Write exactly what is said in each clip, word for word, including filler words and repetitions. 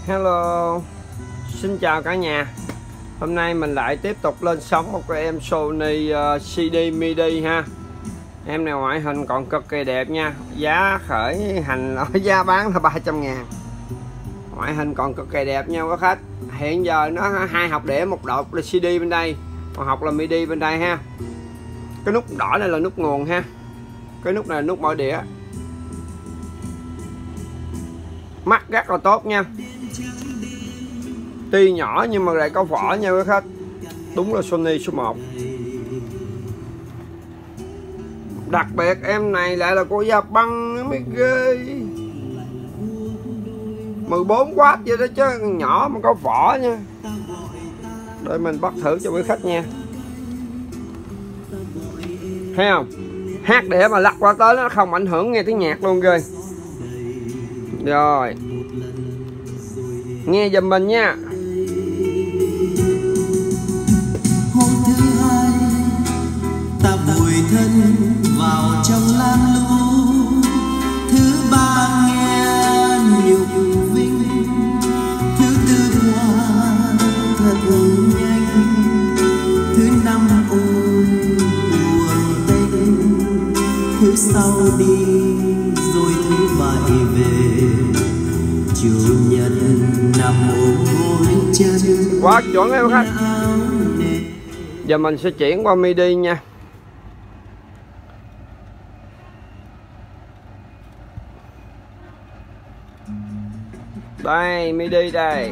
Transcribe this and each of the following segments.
Hello, xin chào cả nhà. Hôm nay mình lại tiếp tục lên sóng một cái em Sony uh, xê đê midi ha. Em này ngoại hình còn cực kỳ đẹp nha. Giá khởi hành ở giá bán là ba trăm ngàn. Ngoại hình còn cực kỳ đẹp nha các khách. Hiện giờ nó hai hộp đĩa, một đột là xê đê bên đây, một hộp là midi bên đây ha. Cái nút đỏ này là nút nguồn ha. Cái nút này là nút mở đĩa. Mắt rất là tốt nha. Tuy nhỏ nhưng mà lại có vỏ nha các khách. Đúng là Sony số một. Đặc biệt em này lại là của da băng mới ghê. mười bốn oát vậy đó chứ, nhỏ mà có vỏ nha. Để mình bắt thử cho quý khách nha. Thấy không? Hát để mà lắc qua tới nó không ảnh hưởng nghe tiếng nhạc luôn ghê. Rồi, nghe giùm mình nha. Hôm thứ hai ta vùi thân vào trong lam lũ. Thứ ba nghe nhục vinh. Thứ tư qua thật nhanh. Thứ năm ôi buồn tênh. Thứ sáu đi rồi thứ bảy về. Chủ nhật nằm ôm gối chân. Quá chuẩn em khách. Giờ mình sẽ chuyển qua midi nha. Đây, midi đây.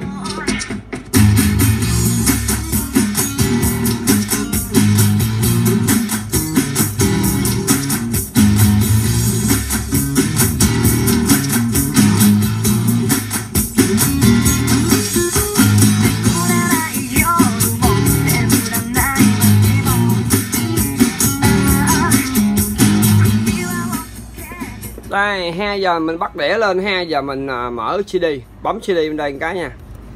Đây, hai giờ mình bắt đĩa lên, hai giờ mình à, mở xê đê, bấm xê đê bên đây một cái nha.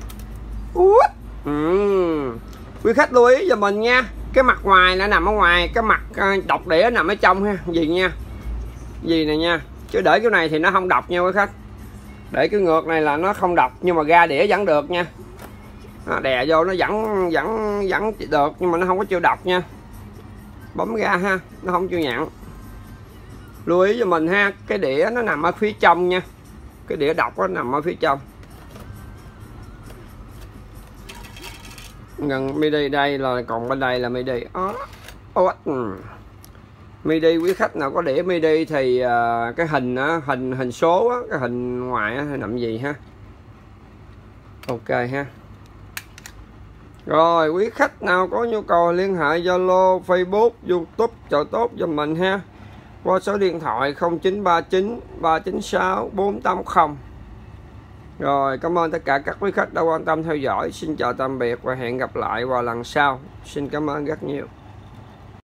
uhm. Quý khách lưu ý cho mình nha. Cái mặt ngoài nó nằm ở ngoài, cái mặt à, đọc đĩa nằm ở trong ha, gì nha. Gì này nha. Chứ để cái này thì nó không đọc nha quý khách. Để cái ngược này là nó không đọc, nhưng mà ra đĩa vẫn được nha. À, đè vô nó vẫn vẫn vẫn được, nhưng mà nó không có chịu đọc nha. Bấm ra ha, nó không chịu nhận. Lưu ý cho mình ha, cái đĩa nó nằm ở phía trong nha. Cái đĩa đọc nó nằm ở phía trong. Gần midi đây là còn bên đây là midi. Oh, midi quý khách nào có đĩa midi thì uh, cái hình uh, hình hình số á, cái hình ngoài á, nằm gì ha. Ok ha. Rồi quý khách nào có nhu cầu liên hệ Zalo, Facebook, YouTube chợ tốt cho mình ha. Qua số điện thoại không chín ba chín ba chín sáu bốn tám không. Rồi, cảm ơn tất cả các quý khách đã quan tâm theo dõi. Xin chào tạm biệt và hẹn gặp lại vào lần sau. Xin cảm ơn rất nhiều.